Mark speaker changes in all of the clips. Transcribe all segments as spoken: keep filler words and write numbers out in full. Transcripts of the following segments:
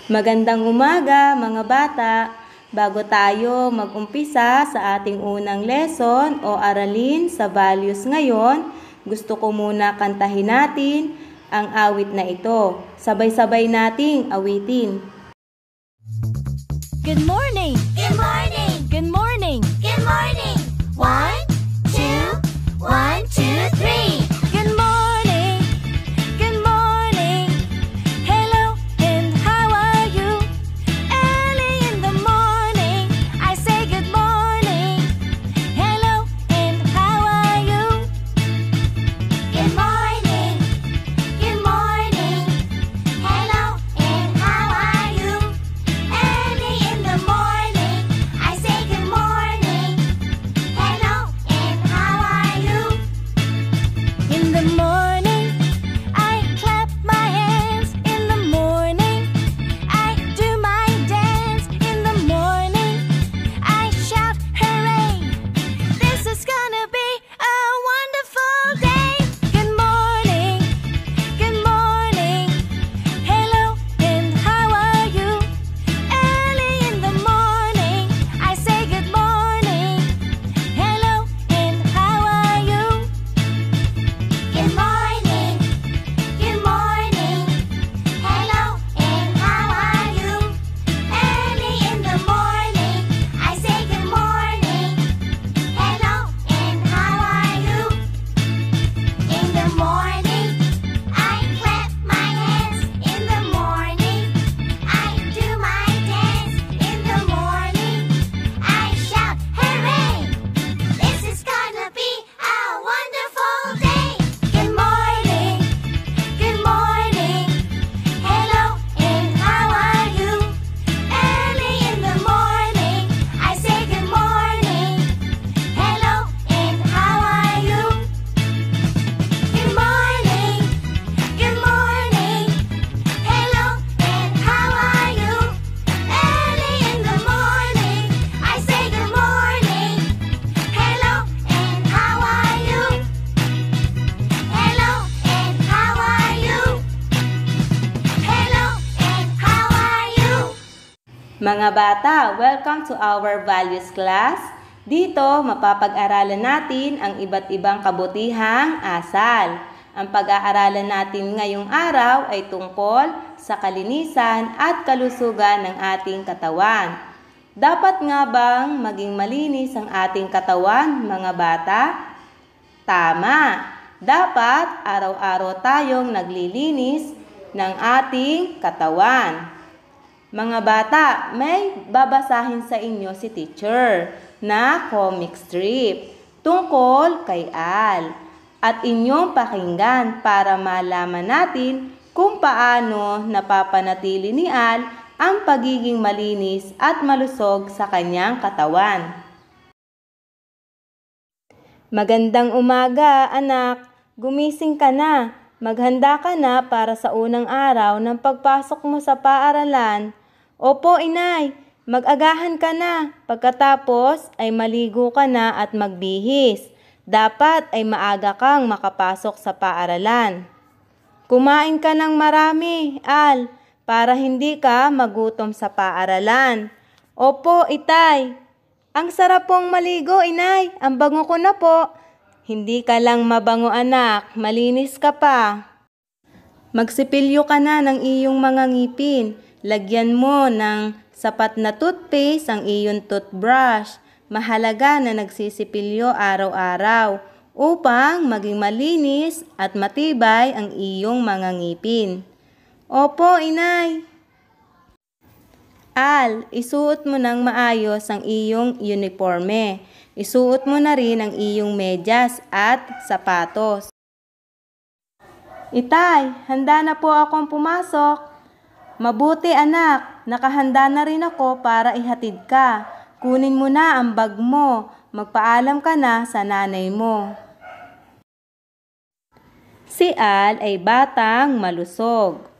Speaker 1: Magandang umaga mga bata! Bago tayo mag-umpisa sa ating unang lesson o aralin sa values ngayon, gusto ko muna kantahin natin ang awit na ito. Sabay-sabay nating awitin.
Speaker 2: Good morning!
Speaker 3: Good morning!
Speaker 2: Good morning!
Speaker 3: Good morning! One, two, one, two, three!
Speaker 2: Good morning! Good morning! Hello and how are you? Early in the morning, I say good morning. Hello and how are you?
Speaker 3: Good morning! Good morning! Hello and how are you? Early in the morning, I say good morning. Hello and how are you?
Speaker 2: In the morning, I clap my hands. In the morning, I do my dance. In the morning, I shout hooray. This is gonna be a wonderful day. Good morning, good morning. Hello and how are you? Early in the morning, I say good morning. Hello and how are you?
Speaker 3: Good morning! Good morning! Hello and how are you? Early in the morning, I say good morning. Hello and how are you? In the morning, I clap my hands. In the morning, I do my dance. In the morning, I shout hooray! This is gonna be a wonderful day. Good morning, good morning. Hello and how are you? Early in the morning, I say good morning. Hello and how are you? Good morning, good morning. Hello and how are you? Early in the morning, I say good morning. Hello and how are you? Hello and how are you? Hello and how are you?
Speaker 1: Mga bata, welcome to our values class. Dito, mapapag-aralan natin ang iba't ibang kabutihang asal. Ang pag-aaralan natin ngayong araw ay tungkol sa kalinisan at kalusugan ng ating katawan. Dapat nga bang maging malinis ang ating katawan, mga bata? Tama! Dapat araw-araw tayong naglilinis ng ating katawan. Mga bata, may babasahin sa inyo si teacher na comic strip tungkol kay Al at inyong pakinggan para malaman natin kung paano napapanatili ni Al ang pagiging malinis at malusog sa kanyang katawan. Magandang umaga, anak. Gumising ka na. Maghanda ka na para sa unang araw ng pagpasok mo sa paaralan. Opo, inay. Mag-agahan ka na. Pagkatapos ay maligo ka na at magbihis. Dapat ay maaga kang makapasok sa paaralan. Kumain ka ng marami, Al, para hindi ka magutom sa paaralan. Opo, itay. Ang sarap pong maligo, inay. Ang bango ko na po. Hindi ka lang mabango, anak. Malinis ka pa. Magsipilyo ka na ng iyong mga ngipin. Lagyan mo ng sapat na toothpaste ang iyong toothbrush. Mahalaga na nagsisipilyo araw-araw upang maging malinis at matibay ang iyong mga ngipin. Opo, inay. Al, isuot mo ng maayos ang iyong uniforme. Isuot mo na rin ang iyong medyas at sapatos. Itay, handa na po akong pumasok. Mabuti anak, nakahanda na rin ako para ihatid ka. Kunin mo na ang bag mo. Magpaalam ka na sa nanay mo. Si Al ay batang malusog.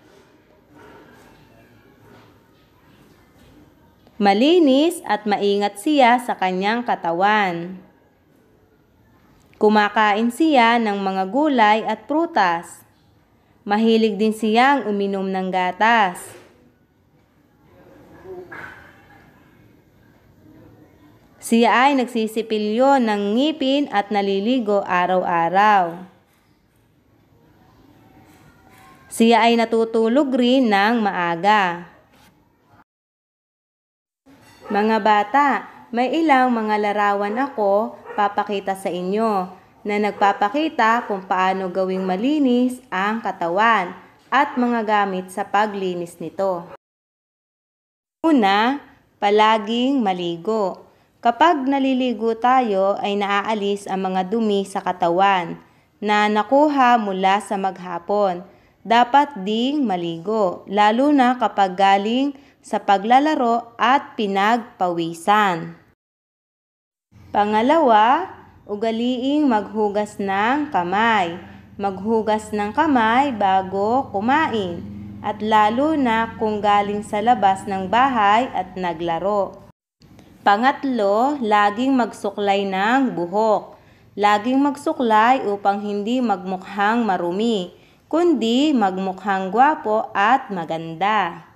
Speaker 1: Malinis at maingat siya sa kanyang katawan. Kumakain siya ng mga gulay at prutas. Mahilig din siyang uminom ng gatas. Siya ay nagsisipilyo ng ngipin at naliligo araw-araw. Siya ay natutulog rin ng maaga. Mga bata, may ilang mga larawan ako papakita sa inyo na nagpapakita kung paano gawing malinis ang katawan at mga gamit sa paglinis nito. Una, palaging maligo. Kapag naliligo tayo ay naaalis ang mga dumi sa katawan na nakuha mula sa maghapon. Dapat ding maligo, lalo na kapag galing sa paglalaro at pinagpawisan. Pangalawa, ugaliing maghugas ng kamay. Maghugas ng kamay bago kumain, at lalo na kung galing sa labas ng bahay at naglaro. Pangatlo, laging magsuklay ng buhok. Laging magsuklay upang hindi magmukhang marumi, kundi magmukhang gwapo at maganda.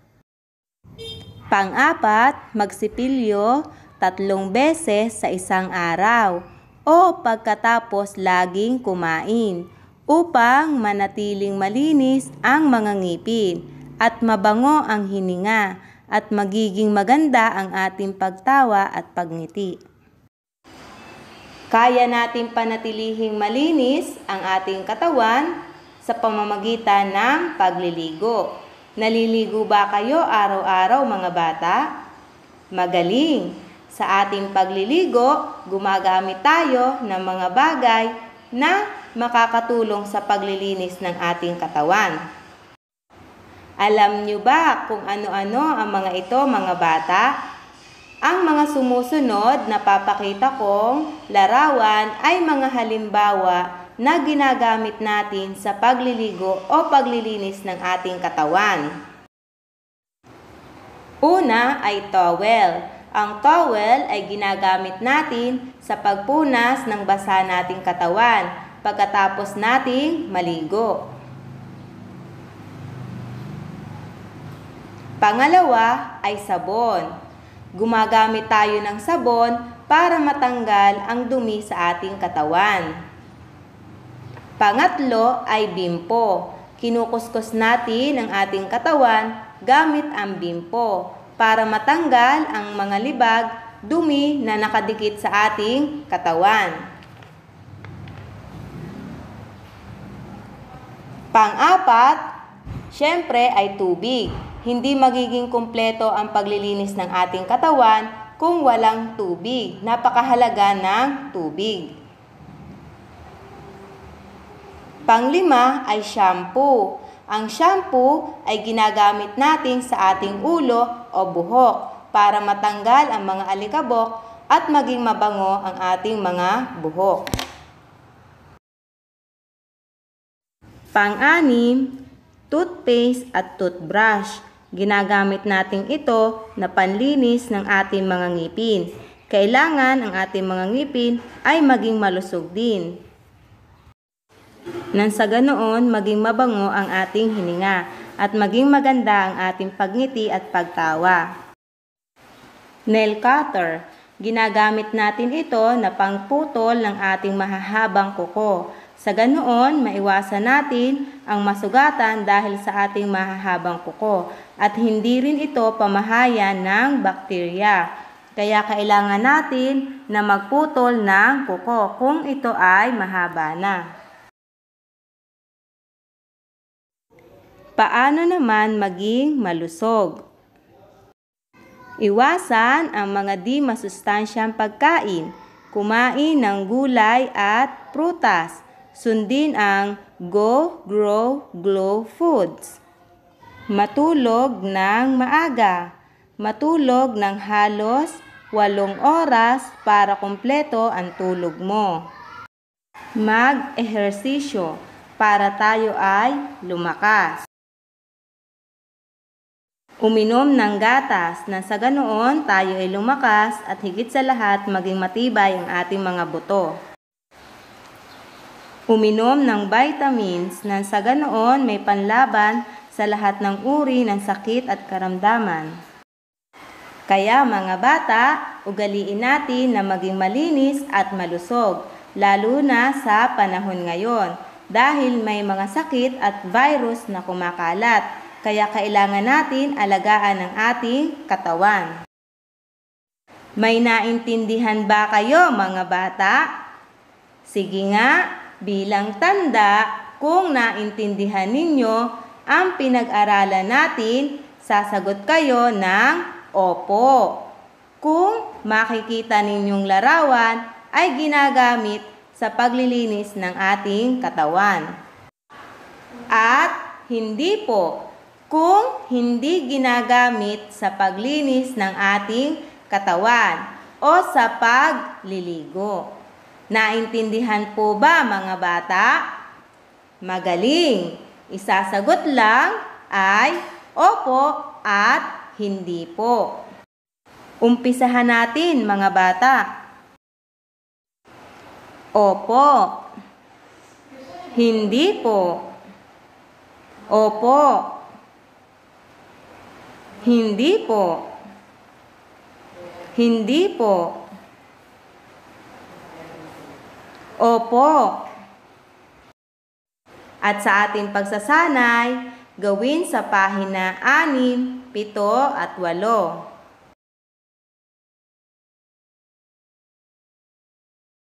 Speaker 1: Pang-apat, magsipilyo tatlong beses sa isang araw o pagkatapos laging kumain upang manatiling malinis ang mga ngipin at mabango ang hininga at magiging maganda ang ating pagtawa at pagngiti. Kaya nating panatilihing malinis ang ating katawan sa pamamagitan ng pagliligo. Naliligo ba kayo araw-araw mga bata? Magaling! Sa ating pagliligo, gumagamit tayo ng mga bagay na makakatulong sa paglilinis ng ating katawan. Alam nyo ba kung ano-ano ang mga ito mga bata? Ang mga sumusunod na papakita kong larawan ay mga halimbawa na ginagamit natin sa pagliligo o paglilinis ng ating katawan. Una ay towel. Ang towel ay ginagamit natin sa pagpunas ng basa nating katawan pagkatapos nating maligo. Pangalawa ay sabon. Gumagamit tayo ng sabon para matanggal ang dumi sa ating katawan. Pangatlo ay bimpo. Kinukuskus natin ang ating katawan gamit ang bimpo para matanggal ang mga libag, dumi na nakadikit sa ating katawan. Pang-apat, syempre ay tubig. Hindi magiging kumpleto ang paglilinis ng ating katawan kung walang tubig. Napakahalaga ng tubig. Panglima ay shampoo. Ang shampoo ay ginagamit natin sa ating ulo o buhok para matanggal ang mga alikabok at maging mabango ang ating mga buhok. Pang-anim, toothpaste at toothbrush. Ginagamit natin ito na panlinis ng ating mga ngipin. Kailangan ang ating mga ngipin ay maging malusog din. Nang sa ganoon, maging mabango ang ating hininga at maging maganda ang ating pagngiti at pagtawa. Nail cutter. Ginagamit natin ito na pangputol ng ating mahahabang kuko. Sa ganoon, maiwasan natin ang masugatan dahil sa ating mahahabang kuko at hindi rin ito pamahayan ng bakterya. Kaya kailangan natin na magputol ng kuko kung ito ay mahaba na. Paano naman maging malusog? Iwasan ang mga di masustansyang pagkain. Kumain ng gulay at prutas. Sundin ang Go, Grow, Glow foods. Matulog ng maaga. Matulog ng halos walong oras para kumpleto ang tulog mo. Mag-ehersisyo para tayo ay lumakas. Uminom ng gatas na sa ganoon tayo ay lumakas at higit sa lahat maging matibay ang ating mga buto. Uminom ng vitamins na sa ganoon may panlaban sa lahat ng uri ng sakit at karamdaman. Kaya mga bata, ugaliin natin na maging malinis at malusog, lalo na sa panahon ngayon. Dahil may mga sakit at virus na kumakalat, kaya kailangan natin alagaan ang ating katawan. May naintindihan ba kayo mga bata? Sige nga, bilang tanda, kung naintindihan ninyo ang pinag-aralan natin, sasagot kayo ng opo. Kung makikita ninyong larawan ay ginagamit sa paglilinis ng ating katawan. At hindi po, kung hindi ginagamit sa paglinis ng ating katawan o sa pagliligo. Naintindihan po ba mga bata? Magaling! Isasagot lang ay opo at hindi po. Umpisahan natin mga bata. Opo. Hindi po. Opo. Hindi po. Hindi po. Opo. At sa ating pagsasanay, gawin sa pahina anim, pito at walo.